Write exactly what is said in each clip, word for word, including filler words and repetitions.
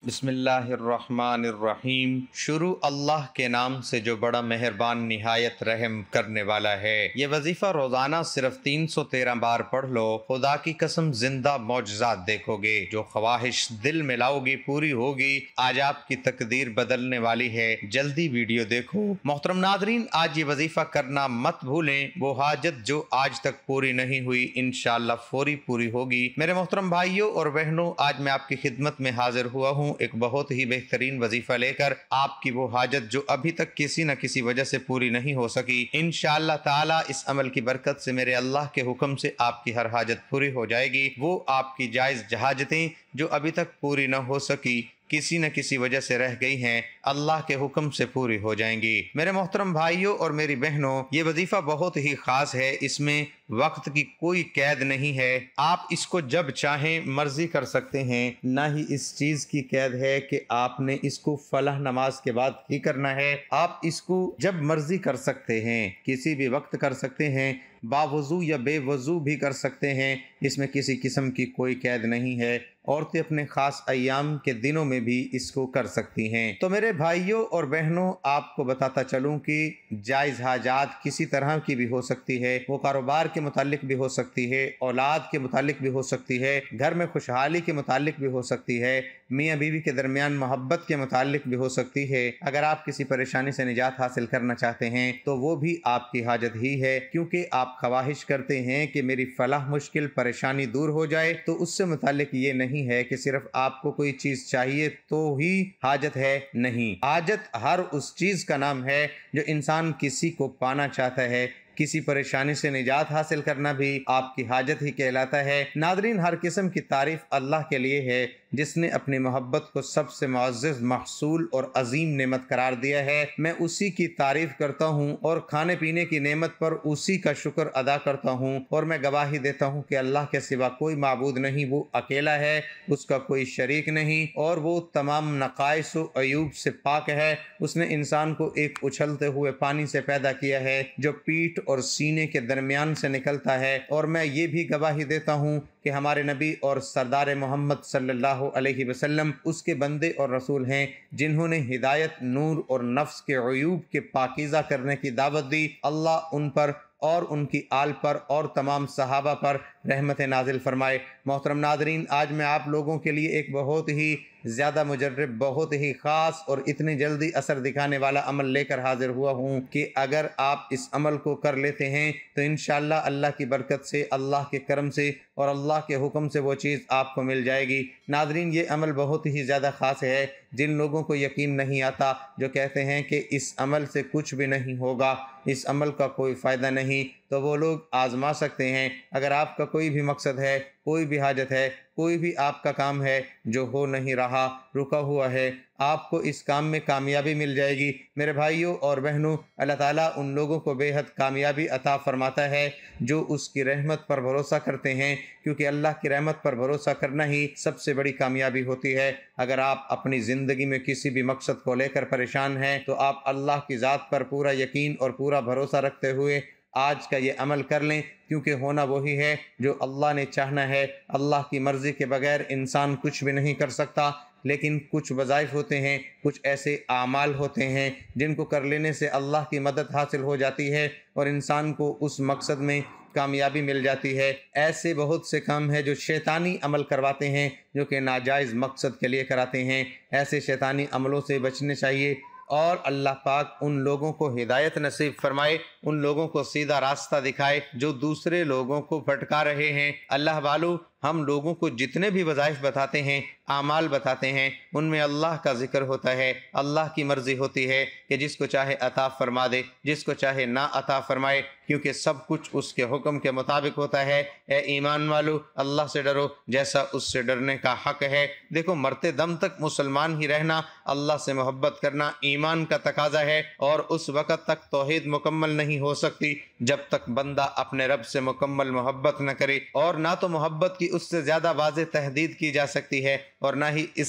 بسم اللہ الرحمن الرحیم۔ شروع اللہ کے نام سے جو بڑا مہربان نہایت رحم کرنے والا ہے۔ یہ وظیفہ روزانہ صرف تین سو تیرہ بار پڑھ لو، خدا کی قسم زندہ معجزات دیکھو گے۔ جو خواہش دل میں لاؤ گی پوری ہوگی۔ آج آپ کی تقدیر بدلنے والی ہے، جلدی ویڈیو دیکھو۔ محترم ناظرین، آج یہ وظیفہ کرنا مت بھولیں۔ وہ حاجت جو آج تک پوری نہیں ہوئی انشاءاللہ فوری پوری ہوگی۔ میرے محترم بھائیوں اور بہنوں، آج میں آپ کی خدمت میں حاضر ہوا ہوں ایک بہت ہی بہترین وظیفہ لے کر، آپ کی وہ حاجت جو ابھی تک کسی نہ کسی وجہ سے پوری نہیں ہو سکی، انشاءاللہ تعالی اس عمل کی برکت سے میرے اللہ کے حکم سے آپ کی ہر حاجت پوری ہو جائے گی۔ وہ آپ کی جائز حاجتیں جو ابھی تک پوری نہ ہو سکی، کسی نہ کسی وجہ سے رہ گئی ہیں، اللہ کے حکم سے پوری ہو جائیں گی۔ میرے محترم بھائیوں اور میری بہنوں، یہ وظیفہ بہت ہی خاص ہے، اس میں وقت کی کوئی قید نہیں ہے۔ آپ اس کو جب چاہیں مرضی کر سکتے ہیں، نہ ہی اس چیز کی قید ہے کہ آپ نے اس کو فلاں نماز کے بعد ہی کرنا ہے۔ آپ اس کو جب مرضی کر سکتے ہیں، کسی بھی وقت کر سکتے ہیں، باوضو یا بے وضو بھی کر سکتے ہیں، اس میں کسی قسم کی کوئی قید نہیں ہے۔ عورتیں اپنے خاص ایام کے دنوں میں بھی اس کو کر سکتی ہیں۔ تو میرے بھائیوں اور بہنوں، آپ کو بتاتا چلوں کہ جائز حاجات کسی طرح کی بھی ہو سکتی ہے، وہ کاروبار کے متعلق بھی ہو سکتی ہے، اولاد کے متعلق بھی ہو سکتی ہے، گھر میں خوشحالی کے متعلق بھی ہو سکتی ہے، میاں بیوی کے درمیان محبت کے متعلق بھی ہو سکتی ہے۔ اگر آپ کسی پریشانی سے نجات حاصل کرنا چاہتے ہیں تو وہ بھی آپ کی حاجت ہی ہے، کیونکہ آپ خواہش کرتے ہیں کہ میری فلاح مشکل پریشانی دور ہو جائے، تو اس سے متعلق یہ نہیں ہے کہ صرف آپ کو کوئی چیز چاہیے تو ہی حاجت ہے، نہیں۔ حاجت ہر اس چیز کا نام ہے جو انسان کسی کو پانا چاہتا ہے۔ کسی پریشانی سے نجات حاصل کرنا بھی آپ کی حاجت ہی کہلاتا ہے۔ ناظرین، ہر قسم کی تعریف اللہ کے لیے ہے جس نے اپنی محبت کو سب سے معزز محصول اور عظیم نعمت قرار دیا ہے۔ میں اسی کی تعریف کرتا ہوں اور کھانے پینے کی نعمت پر اسی کا شکر ادا کرتا ہوں، اور میں گواہی دیتا ہوں کہ اللہ کے سوا کوئی معبود نہیں، وہ اکیلا ہے، اس کا کوئی شریک نہیں، اور وہ تمام نقائص و عیوب سے پاک ہے۔ اس نے انسان کو ایک اچھلتے ہوئے پانی سے پیدا کیا ہے جو پیٹھ اور سینے کے درمیان سے نکلتا ہے، اور میں یہ بھی گواہی دیتا ہوں کہ ہمارے نبی اور سردار محمد صلی اللہ علیہ وسلم اس کے بندے اور رسول ہیں، جنہوں نے ہدایت، نور اور نفس کے عیوب کے پاکیزہ کرنے کی دعوت دی۔ اللہ ان پر اور ان کی آل پر اور تمام صحابہ پر رحمت نازل فرمائے۔ محترم ناظرین، آج میں آپ لوگوں کے لیے ایک بہت ہی زیادہ مجرب، بہت ہی خاص اور اتنی جلدی اثر دکھانے والا عمل لے کر حاضر ہوا ہوں کہ اگر آپ اس عمل کو کر لیتے ہیں تو انشاءاللہ اللہ کی برکت سے، اللہ کے کرم سے اور اللہ کے حکم سے وہ چیز آپ کو مل جائے گی۔ ناظرین، یہ عمل بہت ہی زیادہ خاص ہے۔ جن لوگوں کو یقین نہیں آتا، جو کہتے ہیں کہ اس عمل سے کچھ بھی نہیں ہوگا، اس عمل کا کوئی فائدہ نہیں، تو وہ لوگ آزما سکتے ہیں۔ اگر آپ کا کوئی بھی مقصد ہے، کوئی بھی حاجت ہے، کوئی بھی آپ کا کام ہے جو ہو نہیں رہا، رکا ہوا ہے، آپ کو اس کام میں کامیابی مل جائے گی۔ میرے بھائیوں اور بہنوں، اللہ تعالیٰ ان لوگوں کو بے حد کامیابی عطا فرماتا ہے جو اس کی رحمت پر بھروسہ کرتے ہیں، کیونکہ اللہ کی رحمت پر بھروسہ کرنا ہی سب سے بڑی کامیابی ہوتی ہے۔ اگر آپ اپنی زندگی میں کسی بھی مقصد کو لے کر پریشان ہیں تو آپ اللہ کی ذات پر پورا یقین اور پورا بھروسہ رکھتے ہوئے آج کا یہ عمل کر لیں، کیونکہ ہونا وہی ہے جو اللہ نے چاہنا ہے۔ اللہ کی مرضی کے بغیر انسان کچھ بھی نہیں کر سکتا، لیکن کچھ وظائف ہوتے ہیں، کچھ ایسے اعمال ہوتے ہیں جن کو کر لینے سے اللہ کی مدد حاصل ہو جاتی ہے اور انسان کو اس مقصد میں کامیابی مل جاتی ہے۔ ایسے بہت سے کام ہیں جو شیطانی عمل کرواتے ہیں، جو کہ ناجائز مقصد کے لیے کراتے ہیں۔ ایسے شیطانی عملوں سے بچنے چاہیے، اور اللہ پاک ان لوگوں کو ہدایت نصیب فرمائے، ان لوگوں کو سیدھا راستہ دکھائے جو دوسرے لوگوں کو بھٹکا رہے ہیں۔ اللہ والو، ہم لوگوں کو جتنے بھی وظائف بتاتے ہیں، اعمال بتاتے ہیں، ان میں اللہ کا ذکر ہوتا ہے۔ اللہ کی مرضی ہوتی ہے کہ جس کو چاہے عطا فرما دے، جس کو چاہے نہ عطا فرمائے، کیونکہ سب کچھ اس کے حکم کے مطابق ہوتا ہے۔ اے ایمان والو، اللہ سے ڈرو جیسا اس سے ڈرنے کا حق ہے۔ دیکھو، مرتے دم تک مسلمان ہی رہنا، اللہ سے محبت کرنا ایمان کا تقاضا ہے، اور اس وقت تک توحید مکمل نہیں ہو سکتی جب تک بندہ اپنے رب سے مکمل محبت نہ کرے، اور نہ تو محبت کی اس سے زیادہ واضح تحدید کی جا سکتی ہے، اور نہ ہی اس سے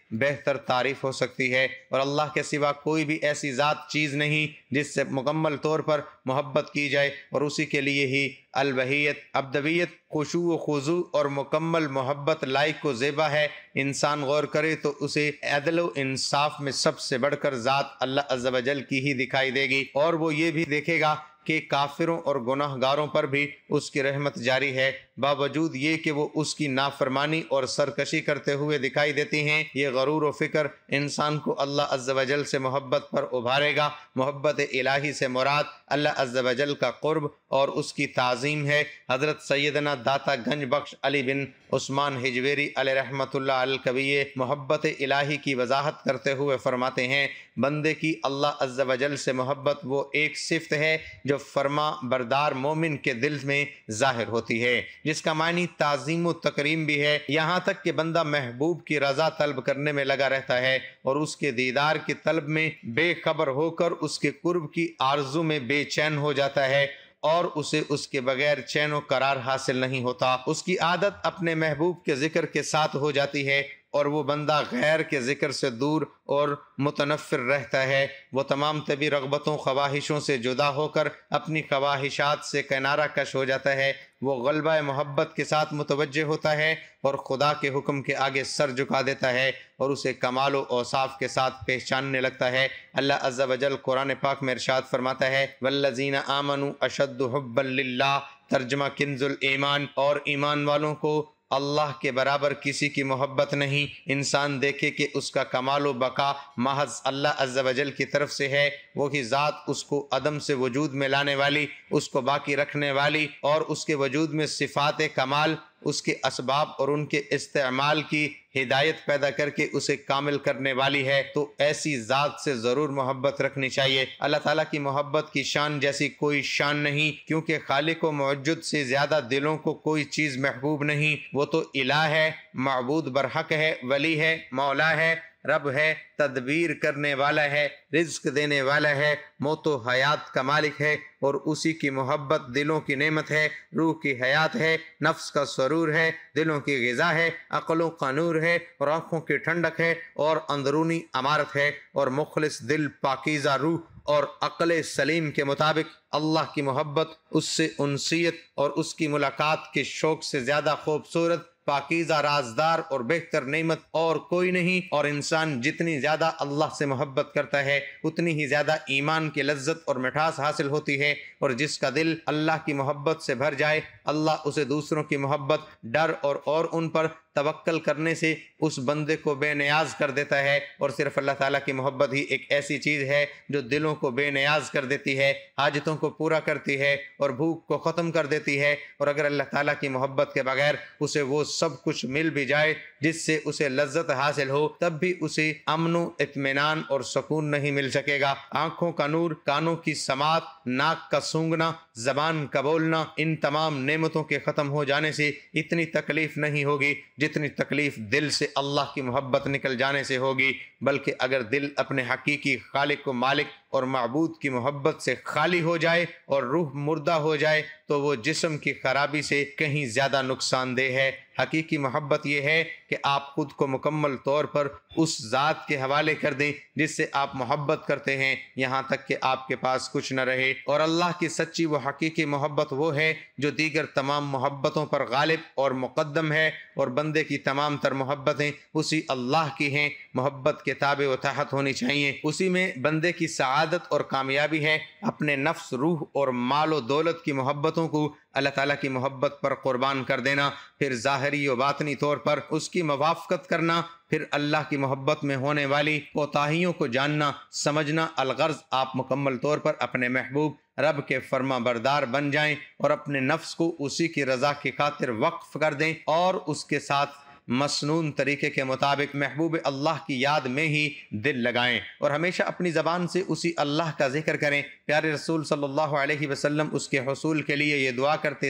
بہتر تعریف ہو سکتی ہے، اور اللہ کے سوا کوئی بھی ایسی ذات چیز نہیں جس سے مکمل طور پر محبت کی جائے، اور اسی کے لیے ہی الوحیت، ابدویت، خشوع و خضوع اور مکمل محبت لائق و زیبا ہے۔ انسان غور کرے تو اسے عدل و انصاف میں سب سے بڑھ کر ذات اللہ عز و جل کی ہی دکھائی دے گی، اور وہ یہ بھی دیکھے گا کہ کافروں اور گناہ گاروں پر بھی اس کی رحمت جاری ہے، باوجود یہ کہ وہ اس کی نافرمانی اور سرکشی کرتے ہوئے دکھائی دیتی ہیں۔ یہ غرور و فکر انسان کو اللہ عز و جل سے محبت پر ابھارے گا۔ محبت الہی سے مراد اللہ عز و جل کا قرب اور اس کی تعظیم ہے۔ حضرت سیدنا داتا گنج بخش علی بن عثمان ہجویری علیہ رحمۃ اللہ الکویہ محبت الہی کی وضاحت کرتے ہوئے فرماتے ہیں، بندے کی اللہ عز و جل سے محبت وہ ایک صفت ہے جو فرما بردار مومن کے دل میں ظاہر ہوتی ہے، جس کا معنی تعظیم و تکریم بھی ہے، یہاں تک کہ بندہ محبوب کی رضا طلب کرنے میں لگا رہتا ہے اور اس کے دیدار کی طلب میں بے خبر ہو کر اس کے قرب کی آرزو میں بے چین ہو جاتا ہے، اور اسے اس کے بغیر چین و قرار حاصل نہیں ہوتا۔ اس کی عادت اپنے محبوب کے ذکر کے ساتھ ہو جاتی ہے، اور وہ بندہ غیر کے ذکر سے دور اور متنفر رہتا ہے۔ وہ تمام طبی رغبتوں خواہشوں سے جدا ہو کر اپنی خواہشات سے کنارہ کش ہو جاتا ہے۔ وہ غلبہ محبت کے ساتھ متوجہ ہوتا ہے اور خدا کے حکم کے آگے سر جھکا دیتا ہے اور اسے کمال و اوصاف کے ساتھ پہچاننے لگتا ہے۔ اللہ عز و جل قرآن پاک میں ارشاد فرماتا ہے، والذین آمنوا اشد حبا للہ، ترجمہ کنز الایمان، اور ایمان والوں کو اللہ کے برابر کسی کی محبت نہیں۔ انسان دیکھے کہ اس کا کمال و بقا محض اللہ عز و جل کی طرف سے ہے، وہی ذات اس کو عدم سے وجود میں لانے والی، اس کو باقی رکھنے والی، اور اس کے وجود میں صفات کمال، اس کے اسباب اور ان کے استعمال کی ہدایت پیدا کر کے اسے کامل کرنے والی ہے۔ تو ایسی ذات سے ضرور محبت رکھنی چاہیے۔ اللہ تعالیٰ کی محبت کی شان جیسی کوئی شان نہیں، کیونکہ خالق و موجود سے زیادہ دلوں کو کوئی چیز محبوب نہیں۔ وہ تو الہ ہے، معبود برحق ہے، ولی ہے، مولا ہے، رب ہے، تدبیر کرنے والا ہے، رزق دینے والا ہے، موت و حیات کا مالک ہے، اور اسی کی محبت دلوں کی نعمت ہے، روح کی حیات ہے، نفس کا سرور ہے، دلوں کی غذا ہے، عقلوں کا نور ہے، اور آنکھوں کی ٹھنڈک ہے، اور اندرونی امارت ہے، اور مخلص دل، پاکیزہ روح اور عقل سلیم کے مطابق اللہ کی محبت، اس سے انسیت اور اس کی ملاقات کے شوق سے زیادہ خوبصورت، پاکیزہ، رازدار اور بہتر نعمت اور کوئی نہیں۔ اور انسان جتنی زیادہ اللہ سے محبت کرتا ہے اتنی ہی زیادہ ایمان کی لذت اور مٹھاس حاصل ہوتی ہے، اور جس کا دل اللہ کی محبت سے بھر جائے اللہ اسے دوسروں کی محبت، ڈر اور اور ان پر توکل کرنے سے اس بندے کو بے نیاز کر دیتا ہے۔ اور صرف اللہ تعالیٰ کی محبت ہی ایک ایسی چیز ہے جو دلوں کو بے نیاز کر دیتی ہے، حاجتوں کو پورا کرتی ہے اور بھوک کو ختم کر دیتی ہے۔ اور اگر اللہ تعالیٰ کی محبت کے بغیر اسے وہ سب کچھ مل بھی جائے جس سے اسے لذت حاصل ہو، تب بھی اسے امن و اطمینان اور سکون نہیں مل سکے گا۔ آنکھوں کا نور، کانوں کی سماعت، ناک کا سونگھنا، زبان کا بولنا، ان تمام نعمتوں کے ختم ہو جانے سے اتنی تکلیف نہیں ہوگی جتنی تکلیف دل سے اللہ کی محبت نکل جانے سے ہوگی۔ بلکہ اگر دل اپنے حقیقی خالق و مالک اور معبود کی محبت سے خالی ہو جائے اور روح مردہ ہو جائے تو وہ جسم کی خرابی سے کہیں زیادہ نقصان دہ ہے۔ حقیقی محبت یہ ہے کہ آپ خود کو مکمل طور پر اس ذات کے حوالے کر دیں جس سے آپ محبت کرتے ہیں، یہاں تک کہ آپ کے پاس کچھ نہ رہے۔ اور اللہ کی سچی و حقیقی محبت وہ ہے جو دیگر تمام محبتوں پر غالب اور مقدم ہے، اور بندے کی تمام تر محبتیں اسی اللہ کی ہیں۔ محبت کے تابع و تحت ہونی چاہیے، اسی میں بندے کی سعادت اور کامیابی ہے۔ اپنے نفس، روح اور مال و دولت کی محبتوں کو اللہ تعالیٰ کی محبت پر قربان کر دینا، پھر ظاہری و باطنی طور پر اس کی موافقت کرنا، پھر اللہ کی محبت میں ہونے والی کوتاہیوں کو جاننا سمجھنا، الغرض آپ مکمل طور پر اپنے محبوب رب کے فرما بردار بن جائیں اور اپنے نفس کو اسی کی رضا کی خاطر وقف کر دیں، اور اس کے ساتھ مسنون طریقے کے مطابق محبوب اللہ کی یاد میں ہی دل لگائیں، اور ہمیشہ اپنی زبان سے اسی اللہ کا ذکر کریں۔ پیارے رسول صلی اللہ علیہ وسلم اس کے حصول کے لیے یہ دعا کرتے تھے،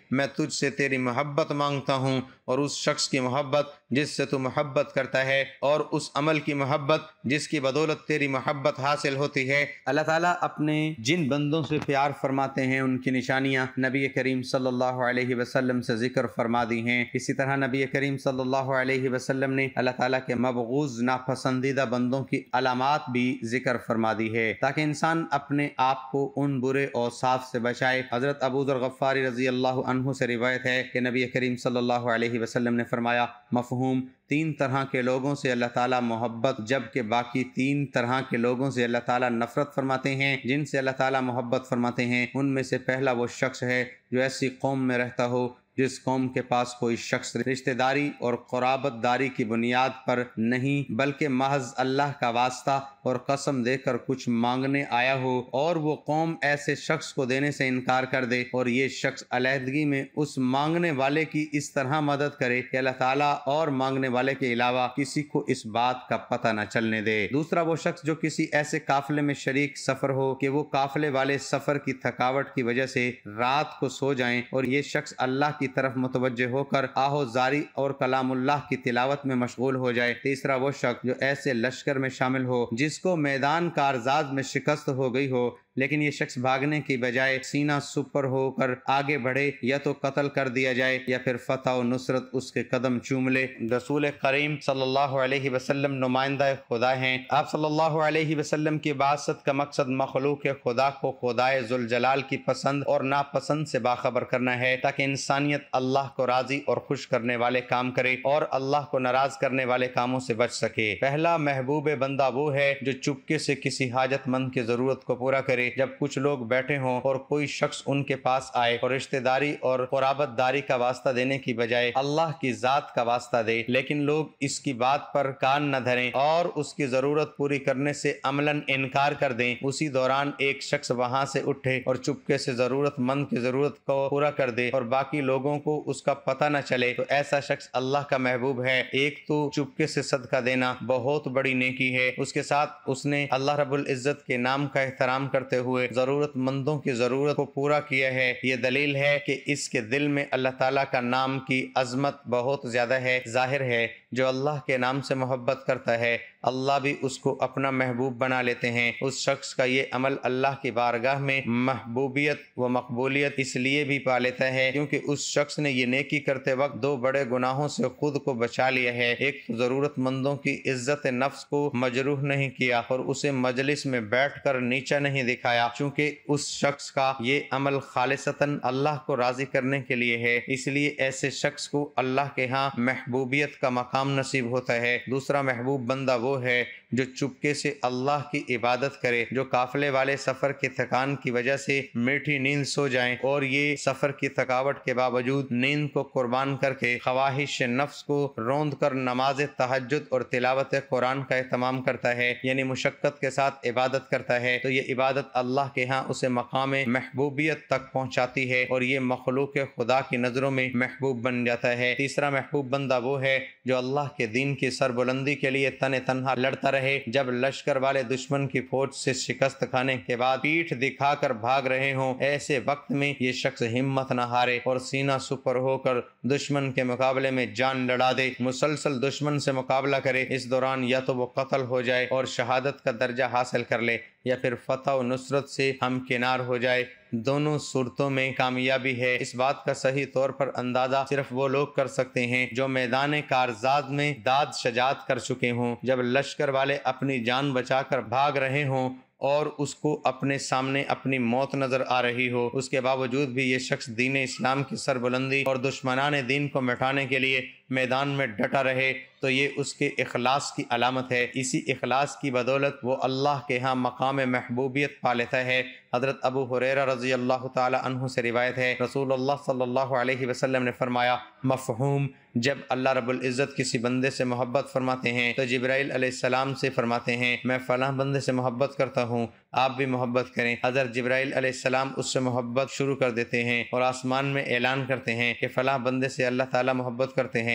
میں تجھ سے تیری محبت مانگتا ہوں اور اس شخص کی محبت جس سے تو محبت کرتا ہے اور اس عمل کی محبت جس کی بدولت تیری محبت حاصل ہوتی ہے۔ اللہ تعالیٰ اپنے جن بندوں سے پیار فرماتے ہیں ان کی نشانیاں نبی کریم صلی اللہ علیہ وسلم سے ذکر فرما دی ہیں۔ اسی طرح نبی کریم صلی اللہ علیہ وسلم نے اللہ تعالیٰ کے مبغوض ناپسندیدہ بندوں کی علامات بھی ذکر فرما دی ہے تاکہ انسان اپنے آپ کو ان برے اوصاف سے بچائے۔ حضرت ابو ذر غفاری رضی اللہ عنہ سے روایت ہے کہ نبی کریم صلی اللہ علیہ وسلم نے فرمایا، مفہوم: تین طرح کے لوگوں سے اللہ تعالیٰ محبت جبکہ باقی تین طرح کے لوگوں سے اللہ تعالیٰ نفرت فرماتے ہیں۔ جن سے اللہ تعالیٰ محبت فرماتے ہیں ان میں سے پہلا وہ شخص ہے جو ایسی قوم میں رہتا ہو جس قوم کے پاس کوئی شخص رشتہ داری اور قرابت داری کی بنیاد پر نہیں بلکہ محض اللہ کا واسطہ اور قسم دے کر کچھ مانگنے آیا ہو، اور وہ قوم ایسے شخص کو دینے سے انکار کر دے اور یہ شخص علیحدگی میں اس مانگنے والے کی اس طرح مدد کرے کہ اللہ تعالیٰ اور مانگنے والے کے علاوہ کسی کو اس بات کا پتہ نہ چلنے دے۔ دوسرا وہ شخص جو کسی ایسے قافلے میں شریک سفر ہو کہ وہ قافلے والے سفر کی تھکاوٹ کی وجہ سے رات کو سو جائیں اور یہ شخص اللہ کی طرف متوجہ ہو کر آہو زاری اور کلام اللہ کی تلاوت میں مشغول ہو جائے۔ تیسرا وہ شخص جو ایسے لشکر میں شامل ہو جس کو میدان کارزاز میں شکست ہو گئی ہو لیکن یہ شخص بھاگنے کی بجائے سینہ سپر ہو کر آگے بڑھے، یا تو قتل کر دیا جائے یا پھر فتح و نصرت اس کے قدم چوم لے۔ رسول کریم صلی اللہ علیہ وسلم نمائندہ خدا ہیں۔ آپ صلی اللہ علیہ وسلم کی بعثت کا مقصد مخلوق خدا کو خدائے ذوالجلال کی پسند اور ناپسند سے باخبر کرنا ہے تاکہ انسانیت اللہ کو راضی اور خوش کرنے والے کام کرے اور اللہ کو ناراض کرنے والے کاموں سے بچ سکے۔ پہلا محبوب بندہ وہ ہے جو چپکے سے کسی حاجت مند کی ضرورت کو پورا کرے جب کچھ لوگ بیٹھے ہوں اور کوئی شخص ان کے پاس آئے اور رشتہ داری اور قرابت داری کا واسطہ دینے کی بجائے اللہ کی ذات کا واسطہ دے، لیکن لوگ اس کی بات پر کان نہ دھریں اور اس کی ضرورت پوری کرنے سے عملاً انکار کر دیں۔ اسی دوران ایک شخص وہاں سے اٹھے اور چپکے سے ضرورت مند کی ضرورت کو پورا کر دے اور باقی لوگوں کو اس کا پتہ نہ چلے، تو ایسا شخص اللہ کا محبوب ہے۔ ایک تو چپکے سے صدقہ دینا بہت بڑی نیکی ہے، اس کے ساتھ اس نے اللہ رب العزت کے نام کا احترام کرتے ہوئے ضرورت مندوں کی ضرورت کو پورا کیا ہے۔ یہ دلیل ہے کہ اس کے دل میں اللہ تعالیٰ کا نام کی عظمت بہت زیادہ ہے۔ ظاہر ہے جو اللہ کے نام سے محبت کرتا ہے اللہ بھی اس کو اپنا محبوب بنا لیتے ہیں۔ اس شخص کا یہ عمل اللہ کی بارگاہ میں محبوبیت و مقبولیت اس لیے بھی پا لیتا ہے کیونکہ اس شخص نے یہ نیکی کرتے وقت دو بڑے گناہوں سے خود کو بچا لیا ہے۔ ایک تو ضرورت مندوں کی عزت نفس کو مجروح نہیں کیا اور اسے مجلس میں بیٹھ کر نیچا نہیں دکھایا، چونکہ اس شخص کا یہ عمل خالصتاً اللہ کو راضی کرنے کے لیے ہے، اس لیے ایسے شخص کو اللہ کے ہاں محبوبیت کا مقام نصیب ہوتا ہے۔ دوسرا محبوب بندہ وہ ہے جو چپکے سے اللہ کی عبادت کرے، جو قافلے والے سفر کی تھکان کی وجہ سے میٹھی نیند سو جائیں اور یہ سفر کی تھکاوٹ کے باوجود نیند کو قربان کر کے خواہش نفس کو روند کر نماز تہجد اور تلاوت قرآن کا اہتمام کرتا ہے، یعنی مشقت کے ساتھ عبادت کرتا ہے، تو یہ عبادت اللہ کے ہاں اسے مقام محبوبیت تک پہنچاتی ہے اور یہ مخلوق خدا کی نظروں میں محبوب بن جاتا ہے۔ تیسرا محبوب بندہ وہ ہے جو اللہ کے دین کی سربلندی کے لیے تن تنہا لڑتا رہے، جب لشکر والے دشمن کی فوج سے شکست کھانے کے بعد پیٹھ دکھا کر بھاگ رہے ہوں، ایسے وقت میں یہ شخص ہمت نہ ہارے اور سینہ سپر ہو کر دشمن کے مقابلے میں جان لڑا دے، مسلسل دشمن سے مقابلہ کرے۔ اس دوران یا تو وہ قتل ہو جائے اور شہادت کا درجہ حاصل کر لے یا پھر فتح و نصرت سے ہمکنار ہو جائے۔ دونوں صورتوں میں کامیابی ہے۔ اس بات کا صحیح طور پر اندازہ صرف وہ لوگ کر سکتے ہیں جو میدان کارزاد میں داد شجاعت کر چکے ہوں، جب لشکر والے اپنی جان بچا کر بھاگ رہے ہوں اور اس کو اپنے سامنے اپنی موت نظر آ رہی ہو، اس کے باوجود بھی یہ شخص دین اسلام کی سربلندی اور دشمنان دین کو مٹانے کے لیے میدان میں ڈٹا رہے، تو یہ اس کے اخلاص کی علامت ہے۔ اسی اخلاص کی بدولت وہ اللہ کے ہاں مقام محبوبیت پا لیتا ہے۔ حضرت ابو ہریرہ رضی اللہ تعالی عنہ سے روایت ہے، رسول اللہ صلی اللہ علیہ وسلم نے فرمایا، مفہوم: جب اللہ رب العزت کسی بندے سے محبت فرماتے ہیں تو جبرائیل علیہ السلام سے فرماتے ہیں میں فلاں بندے سے محبت کرتا ہوں، آپ بھی محبت کریں۔ حضرت جبرائیل علیہ السلام اس سے محبت شروع کر دیتے ہیں اور آسمان میں اعلان کرتے ہیں کہ فلاں بندے سے اللہ تعالیٰ محبت کرتے ہیں۔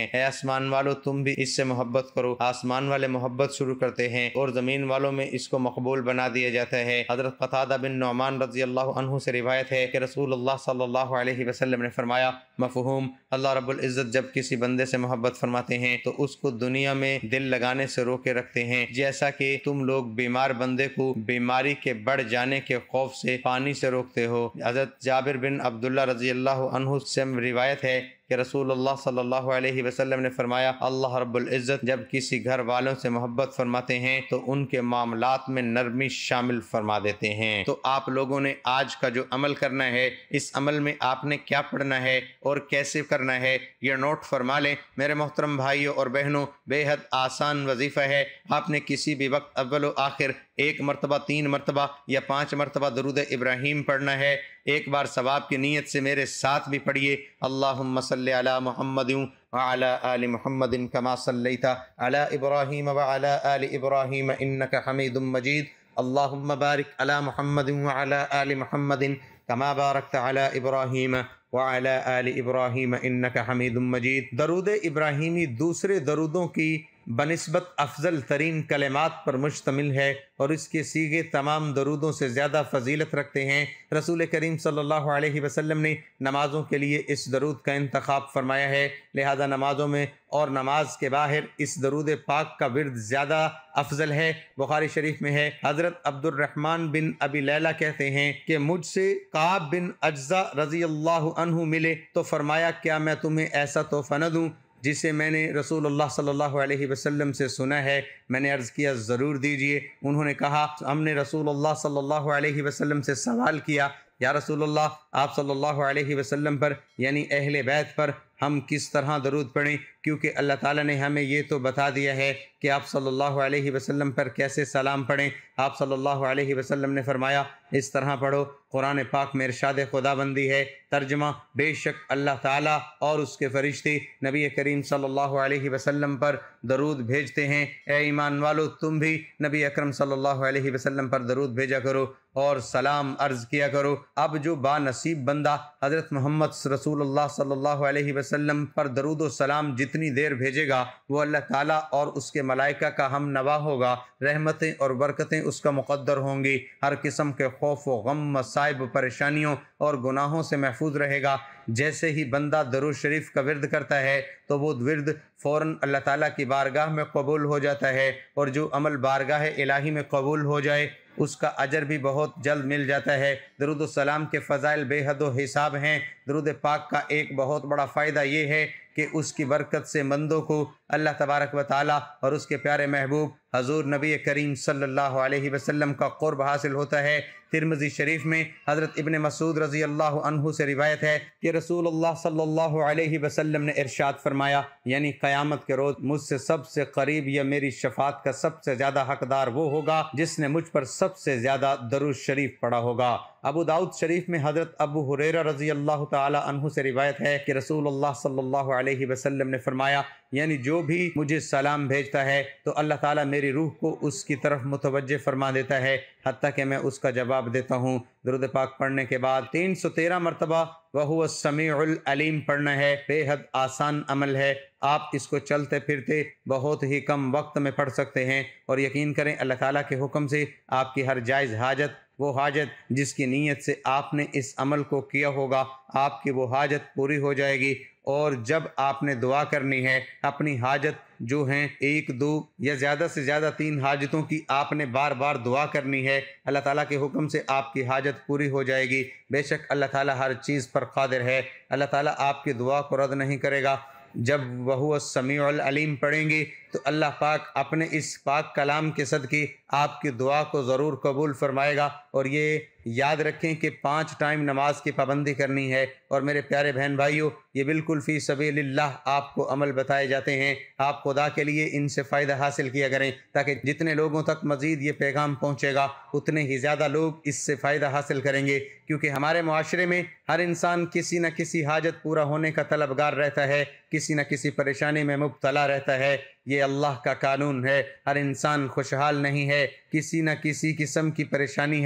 اے آسمان والو تم بھی اس سے محبت کرو۔ آسمان والے محبت شروع کرتے ہیں اور زمین والوں میں اس کو مقبول بنا دیا جاتا ہے۔ حضرت قتادہ بن نعمان رضی اللہ عنہ سے روایت ہے کہ رسول اللہ صلی اللہ علیہ وسلم نے فرمایا، مفہوم: اللہ رب العزت جب کسی بندے سے محبت فرماتے ہیں تو اس کو دنیا میں دل لگانے سے روکے رکھتے ہیں، جیسا کہ تم لوگ بیمار بندے کو بیماری کے بڑھ جانے کے خوف سے پانی سے روکتے ہو۔ حضرت جابر بن عبداللہ رضی اللہ عنہ سے روایت ہے کہ رسول اللہ صلی اللہ علیہ وسلم نے فرمایا، اللہ رب العزت جب کسی گھر والوں سے محبت فرماتے ہیں تو ان کے معاملات میں نرمی شامل فرما دیتے ہیں۔ تو آپ لوگوں نے آج کا جو عمل کرنا ہے، اس عمل میں آپ نے کیا پڑھنا ہے اور کیسے کرنا ہے، یہ نوٹ فرما لیں میرے محترم بھائیوں اور بہنوں۔ بے حد آسان وظیفہ ہے۔ آپ نے کسی بھی وقت اول و آخر ایک مرتبہ، تین مرتبہ یا پانچ مرتبہ درود ابراہیم پڑھنا ہے۔ ایک بار ثواب کی نیت سے میرے ساتھ بھی پڑھیے، اللہم صلی علی محمد وعلی آل محمد کما صلیت علی ابراہیم وعلی آل ابراہیم انک حمید مجید، اللہم بارک علی محمد وعلی آل محمد کما بارکت علی ابراہیم وعلی آل ابراہیم انک حمید مجید۔ درود ابراہیمی دوسرے درودوں کی بنسبت افضل ترین کلمات پر مشتمل ہے اور اس کے سیغے تمام درودوں سے زیادہ فضیلت رکھتے ہیں۔ رسول کریم صلی اللہ علیہ وسلم نے نمازوں کے لیے اس درود کا انتخاب فرمایا ہے، لہذا نمازوں میں اور نماز کے باہر اس درود پاک کا ورد زیادہ افضل ہے۔ بخاری شریف میں ہے، حضرت عبد الرحمن بن ابی لیلہ کہتے ہیں کہ مجھ سے کعب بن اجزا رضی اللہ عنہ ملے تو فرمایا، کیا میں تمہیں ایسا تحفہ نہ دوں جسے میں نے رسول اللہ صلی اللہ علیہ وسلم سے سنا ہے؟ میں نے عرض کیا، ضرور دیجئے۔ انہوں نے کہا، ہم نے رسول اللہ صلی اللہ علیہ وسلم سے سوال کیا، یا رسول اللہ، آپ صلی اللہ علیہ وسلم پر یعنی اہل بیت پر ہم کس طرح درود پڑھیں؟ کیونکہ اللہ تعالیٰ نے ہمیں یہ تو بتا دیا ہے کہ آپ صلی اللہ علیہ وسلم پر کیسے سلام پڑھیں۔ آپ صلی اللہ علیہ وسلم نے فرمایا، اس طرح پڑھو۔ قرآن پاک میں ارشاد خدا بندی ہے، ترجمہ: بے شک اللہ تعالیٰ اور اس کے فرشتے نبی کریم صلی اللہ علیہ وسلم پر درود بھیجتے ہیں۔ اے ایمان والو، تم بھی نبی اکرم صلی اللہ علیہ وسلم پر درود بھیجا کرو اور سلام عرض کیا کرو۔ اب جو با نصیب بندہ حضرت محمد رسول اللہ صلی اللہ علیہ وسلم پر درود و سلام جتنی دیر بھیجے گا، وہ اللہ تعالیٰ اور اس کے ملائکہ کا ہم نوا ہوگا، رحمتیں اور برکتیں اس کا مقدر ہوں گی، ہر قسم کے خوف و غم، مصائب، پریشانیوں اور گناہوں سے محفوظ رہے گا۔ جیسے ہی بندہ درود شریف کا ورد کرتا ہے تو وہ ورد فوراً اللہ تعالیٰ کی بارگاہ میں قبول ہو جاتا ہے، اور جو عمل بارگاہ الہی میں قبول ہو جائے اس کا اجر بھی بہت جلد مل جاتا ہے۔ درود و سلام کے فضائل بے حد و حساب ہیں۔ درود پاک کا ایک بہت بڑا فائدہ یہ ہے کہ اس کی برکت سے بندوں کو اللہ تبارک و تعالیٰ اور اس کے پیارے محبوب حضور نبی کریم صلی اللہ علیہ وسلم کا قرب حاصل ہوتا ہے۔ ترمذی شریف میں حضرت ابن مسعود رضی اللہ عنہ سے روایت ہے کہ رسول اللہ صلی اللہ علیہ وسلم نے ارشاد فرمایا، یعنی قیامت کے روز مجھ سے سب سے قریب یا میری شفاعت کا سب سے زیادہ حقدار وہ ہوگا جس نے مجھ پر سب سے زیادہ درود شریف پڑھا ہوگا۔ ابو داؤد شریف میں حضرت ابو ہریرہ رضی اللہ تعالی عنہ سے روایت ہے کہ رسول اللہ صلی اللہ علیہ وسلم نے فرمایا، یعنی جو بھی مجھے سلام بھیجتا ہے تو اللہ تعالیٰ میری روح کو اس کی طرف متوجہ فرما دیتا ہے حتیٰ کہ میں اس کا جواب دیتا ہوں۔ درود پاک پڑھنے کے بعد تین سو تیرہ مرتبہ وَهُوَ السَّمِيعُ الْعَلِيمُ پڑھنا ہے۔ بے حد آسان عمل ہے، آپ اس کو چلتے پھرتے بہت ہی کم وقت میں پڑھ سکتے ہیں، اور یقین کریں اللہ تعالیٰ کے حکم سے آپ کی ہر جائز حاجت، وہ حاجت جس کی نیت سے آپ نے اس عمل کو کیا ہوگا، آپ کی وہ حاجت پوری ہو جائے گی۔ اور جب آپ نے دعا کرنی ہے، اپنی حاجت جو ہیں ایک دو یا زیادہ سے زیادہ تین حاجتوں کی آپ نے بار بار دعا کرنی ہے، اللہ تعالیٰ کے حکم سے آپ کی حاجت پوری ہو جائے گی۔ بے شک اللہ تعالیٰ ہر چیز پر قادر ہے، اللہ تعالیٰ آپ کی دعا کو رد نہیں کرے گا۔ جب وَهُوَ السَّمِيعُ الْعَلِيمُ پڑھیں گے تو اللہ پاک اپنے اس پاک کلام کے صدقے آپ کی دعا کو ضرور قبول فرمائے گا۔ اور یہ یاد رکھیں کہ پانچ ٹائم نماز کی پابندی کرنی ہے، اور میرے پیارے بہن بھائیوں، یہ بالکل فی سبیل اللہ آپ کو عمل بتائے جاتے ہیں۔ آپ خدا کے لیے ان سے فائدہ حاصل کیا کریں، تاکہ جتنے لوگوں تک مزید یہ پیغام پہنچے گا اتنے ہی زیادہ لوگ اس سے فائدہ حاصل کریں گے، کیونکہ ہمارے معاشرے میں ہر انسان کسی نہ کسی حاجت پورا ہونے کا طلبگار رہتا ہے، کسی نہ کسی پریشانی میں مبتلا رہتا ہے۔ یہ اللہ کا قانون ہے، ہر انسان خوشحال نہیں ہے، کسی نہ کسی قسم کی پریشانی ہے،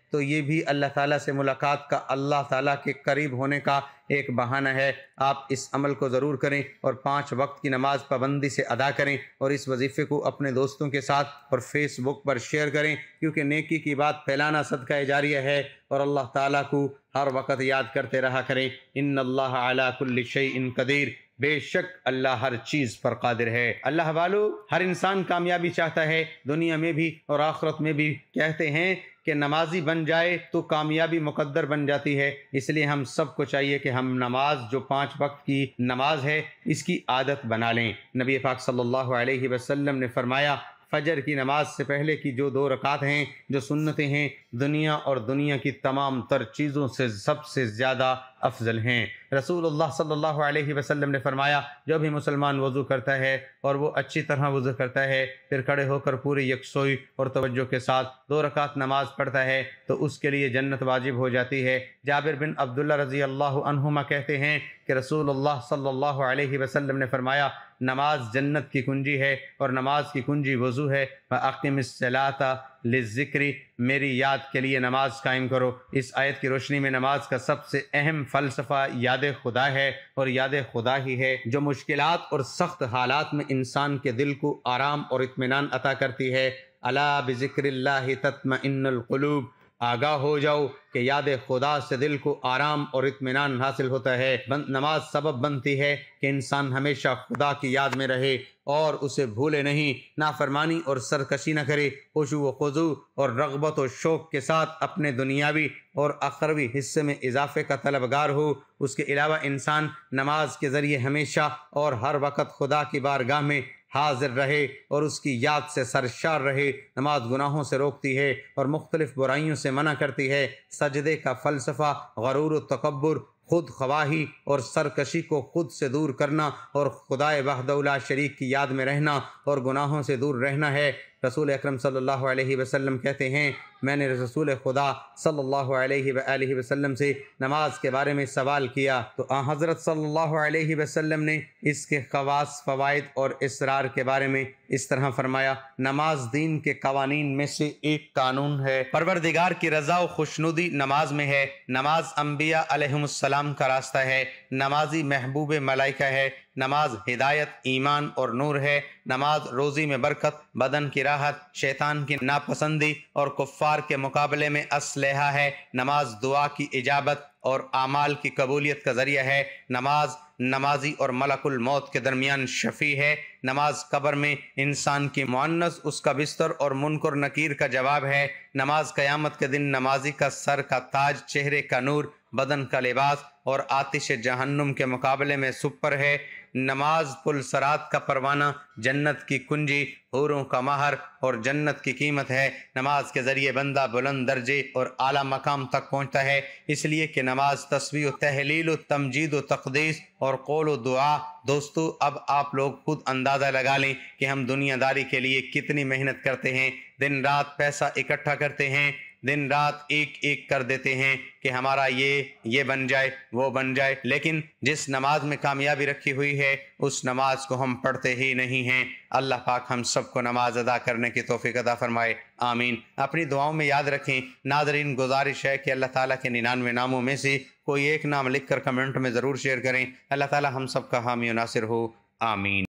تو یہ بھی اللہ تعالیٰ سے ملاقات کا، اللہ تعالیٰ کے قریب ہونے کا ایک بہانہ ہے۔ آپ اس عمل کو ضرور کریں اور پانچ وقت کی نماز پابندی سے ادا کریں، اور اس وظیفے کو اپنے دوستوں کے ساتھ اور فیس بک پر شیئر کریں، کیونکہ نیکی کی بات پھیلانا صدقہ جاریہ ہے، اور اللہ تعالیٰ کو ہر وقت یاد کرتے رہا کریں۔ ان اللہ علی کل شیء قدیر، بے شک اللہ ہر چیز پر قادر ہے۔ اللہ والو، ہر انسان کامیابی چاہتا ہے، دنیا میں بھی اور آخرت میں بھی۔ کہتے ہیں کہ نمازی بن جائے تو کامیابی مقدر بن جاتی ہے، اس لیے ہم سب کو چاہیے کہ ہم نماز، جو پانچ وقت کی نماز ہے، اس کی عادت بنا لیں۔ نبی پاک صلی اللہ علیہ وسلم نے فرمایا، فجر کی نماز سے پہلے کی جو دو رکعت ہیں، جو سنتیں ہیں، دنیا اور دنیا کی تمام تر چیزوں سے سب سے زیادہ افضل ہیں۔ رسول اللہ صلی اللہ علیہ وسلم نے فرمایا، جو بھی مسلمان وضو کرتا ہے اور وہ اچھی طرح وضو کرتا ہے، پھر کھڑے ہو کر پوری یکسوئی اور توجہ کے ساتھ دو رکعت نماز پڑھتا ہے تو اس کے لیے جنت واجب ہو جاتی ہے۔ جابر بن عبداللہ رضی اللہ عنہما کہتے ہیں کہ رسول اللہ صلی اللہ علیہ وسلم نے فرمایا، نماز جنت کی کنجی ہے اور نماز کی کنجی وضو ہے۔ فَأَقِمِ الصَّلَاةَ لِلذِّكْرِ، میری یاد کے لیے نماز قائم کرو۔ اس آیت کی روشنی میں نماز کا سب سے اہم فلسفہ یاد خدا ہے، اور یاد خدا ہی ہے جو مشکلات اور سخت حالات میں انسان کے دل کو آرام اور اطمینان عطا کرتی ہے۔ الا بذکر اللہ تطمئن القلوب، آگاہ ہو جاؤ کہ یاد خدا سے دل کو آرام اور اطمینان حاصل ہوتا ہے۔ نماز سبب بنتی ہے کہ انسان ہمیشہ خدا کی یاد میں رہے اور اسے بھولے نہیں، نافرمانی اور سرکشی نہ کرے، خشوع و خضوع اور رغبت و شوق کے ساتھ اپنے دنیاوی اور اخروی حصے میں اضافے کا طلبگار ہو۔ اس کے علاوہ انسان نماز کے ذریعے ہمیشہ اور ہر وقت خدا کی بارگاہ میں حاضر رہے اور اس کی یاد سے سرشار رہے۔ نماز گناہوں سے روکتی ہے اور مختلف برائیوں سے منع کرتی ہے۔ سجدے کا فلسفہ غرور و تکبر، خود خواہی اور سرکشی کو خود سے دور کرنا اور خدائے وحدہ لا شریک کی یاد میں رہنا اور گناہوں سے دور رہنا ہے۔ رسول اکرم صلی اللہ علیہ وسلم کہتے ہیں، میں نے رسول خدا صلی اللہ علیہ وآلہ وسلم سے نماز کے بارے میں سوال کیا تو آن حضرت صلی اللہ علیہ وسلم نے اس کے خواص، فوائد اور اسرار کے بارے میں اس طرح فرمایا، نماز دین کے قوانین میں سے ایک قانون ہے، پروردگار کی رضا و خوشنودی نماز میں ہے۔ نماز انبیاء علیہم السلام کا راستہ ہے، نمازی محبوب ملائکہ ہے، نماز ہدایت، ایمان اور نور ہے، نماز روزی میں برکت، بدن کی راحت، شیطان کی ناپسندی اور کفار کے مقابلے میں اسلحہ ہے، نماز دعا کی اجابت اور اعمال کی قبولیت کا ذریعہ ہے، نماز نمازی اور ملک الموت کے درمیان شفیع ہے، نماز قبر میں انسان کی مؤنث اس کا بستر اور منکر نکیر کا جواب ہے، نماز قیامت کے دن نمازی کا سر کا تاج، چہرے کا نور، بدن کا لباس اور آتش جہنم کے مقابلے میں سپر ہے، نماز پل صراط کا پروانہ، جنت کی کنجی، حوروں کا مہر اور جنت کی قیمت ہے۔ نماز کے ذریعے بندہ بلند درجے اور اعلیٰ مقام تک پہنچتا ہے، اس لیے کہ نماز تسبیح و تحلیل و تمجید و تقدیس اور قول و دعا۔ دوستو، اب آپ لوگ خود اندازہ لگا لیں کہ ہم دنیا داری کے لیے کتنی محنت کرتے ہیں، دن رات پیسہ اکٹھا کرتے ہیں، دن رات ایک ایک کر دیتے ہیں کہ ہمارا یہ یہ بن جائے، وہ بن جائے، لیکن جس نماز میں کامیابی رکھی ہوئی ہے اس نماز کو ہم پڑھتے ہی نہیں ہیں۔ اللہ پاک ہم سب کو نماز ادا کرنے کی توفیق عطا فرمائے، آمین۔ اپنی دعاؤں میں یاد رکھیں۔ ناظرین، گزارش ہے کہ اللہ تعالیٰ کے ننانوے ناموں میں سے کوئی ایک نام لکھ کر کمنٹ میں ضرور شیئر کریں۔ اللہ تعالیٰ ہم سب کا حامی و ناصر ہو، آمین۔